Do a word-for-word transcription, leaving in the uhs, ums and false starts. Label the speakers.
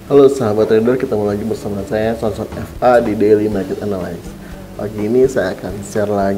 Speaker 1: Halo sahabat trader, ketemu lagi bersama saya Sonson F A di Daily Market Analysis. Pagi ini saya akan share lagi